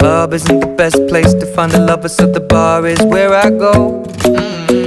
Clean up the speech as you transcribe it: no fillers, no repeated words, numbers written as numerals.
club isn't the best place to find a lover, so the bar is where I go.